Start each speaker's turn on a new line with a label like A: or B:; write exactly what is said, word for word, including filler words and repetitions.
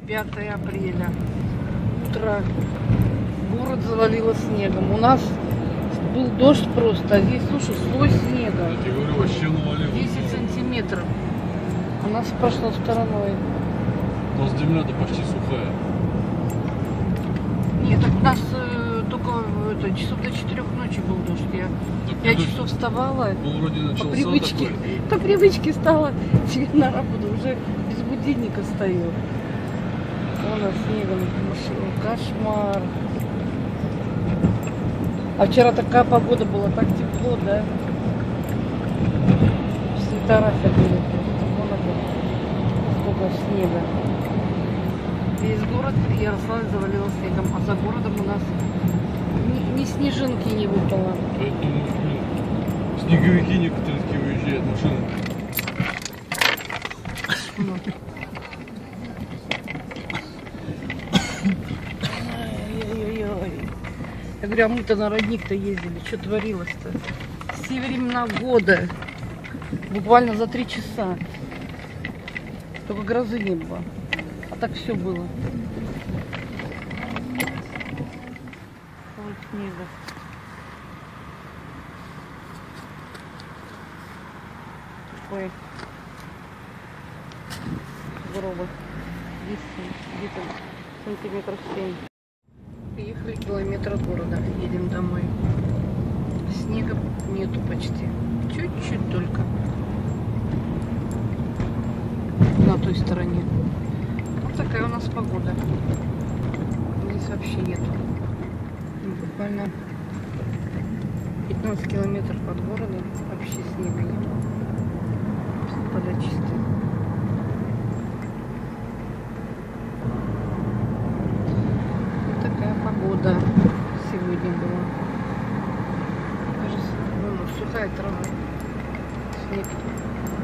A: пятое апреля. Утро. Город завалило снегом. У нас был дождь просто, а здесь, слушай, слой снега.
B: Я тебе говорю, вообще навалило.
A: десять сантиметров. У нас прошло стороной.
B: У нас земля-то почти сухая.
A: Нет, так у нас э, только это, часов до четырех ночи был дождь. Я
B: Так,
A: пять
B: ну,
A: часов вставала.
B: ну, вроде
A: По
B: начался
A: привычке,
B: такой.
A: по привычке стала себе на работу. Уже без будильника стою. Вон снегом машину. Кошмар. А вчера такая погода была, так тепло, да? Свитера ходили. Вон опять сколько снега. Весь город Ярославль завалило снегом, а за городом у нас ни, ни снежинки не выпало.
B: Поэтому, блин, снеговики некоторые такие выезжают машины.
A: Ой-ой-ой. Я говорю, а мы-то на родник-то ездили, что творилось-то? Все времена года. Буквально за три часа. Только грозы не было. А так все было. Ой, снега. Такой гроба. Где-то сантиметров семь. Приехали километр от города. Едем домой. Снега нету почти. Чуть-чуть только. На той стороне. Вот такая у нас погода. Здесь вообще нету. Буквально пятнадцать километров от города. Вообще снега нет. Поля чистые. Вот такая погода сегодня была. Даже ну, сухая трава. Снег.